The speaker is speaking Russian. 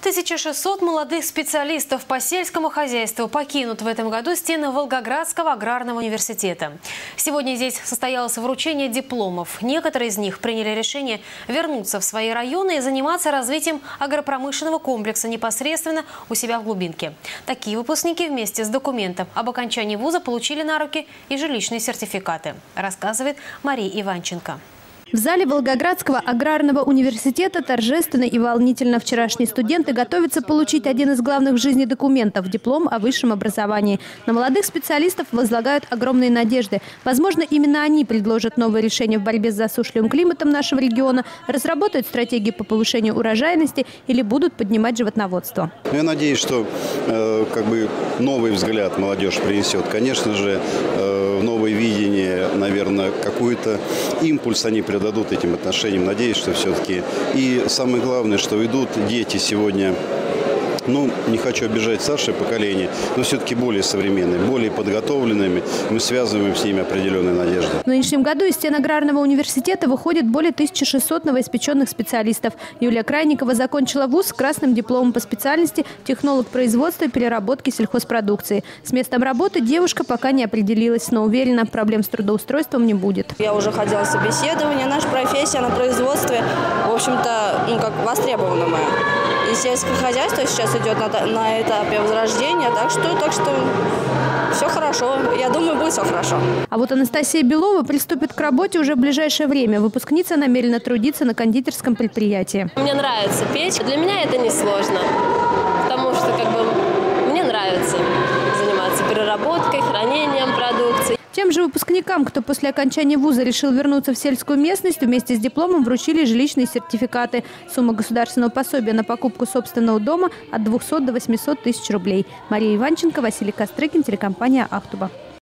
1600 молодых специалистов по сельскому хозяйству покинут в этом году стены Волгоградского аграрного университета. Сегодня здесь состоялось вручение дипломов. Некоторые из них приняли решение вернуться в свои районы и заниматься развитием агропромышленного комплекса непосредственно у себя в глубинке. Такие выпускники вместе с документом об окончании вуза получили на руки и жилищные сертификаты, рассказывает Мария Иванченко. В зале Волгоградского аграрного университета торжественно и волнительно вчерашние студенты готовятся получить один из главных в жизни документов – диплом о высшем образовании. На молодых специалистов возлагают огромные надежды. Возможно, именно они предложат новые решения в борьбе с засушливым климатом нашего региона, разработают стратегии по повышению урожайности или будут поднимать животноводство. Я надеюсь, что новый взгляд молодежь принесет. Конечно же, новое видение, наверное, какой-то импульс они придадут этим отношениям. Надеюсь, что все-таки. И самое главное, что идут дети сегодня, не хочу обижать старшее поколение, но все-таки более современные, более подготовленными. Мы связываем с ними определенные надежды. В нынешнем году из стен аграрного университета выходит более 1600 новоиспеченных специалистов. Юлия Крайникова закончила вуз с красным дипломом по специальности технолог производства и переработки сельхозпродукции. С местом работы девушка пока не определилась, но уверена, проблем с трудоустройством не будет. Я уже ходила на собеседование. Наша профессия на производстве, в общем-то, востребована моя. И сельское хозяйство сейчас идет на этапе возрождения, так что все хорошо. Я думаю, будет все хорошо. А вот Анастасия Белова приступит к работе уже в ближайшее время. Выпускница намерена трудиться на кондитерском предприятии. Мне нравится печь. Для меня это не сложно, потому что мне нравится заниматься переработкой, хранением продукции. Тем же выпускникам, кто после окончания вуза решил вернуться в сельскую местность, вместе с дипломом вручили жилищные сертификаты. Сумма государственного пособия на покупку собственного дома от 200 до 800 тысяч рублей. Мария Иванченко, Василий Кострыкин, телекомпания «Ахтуба».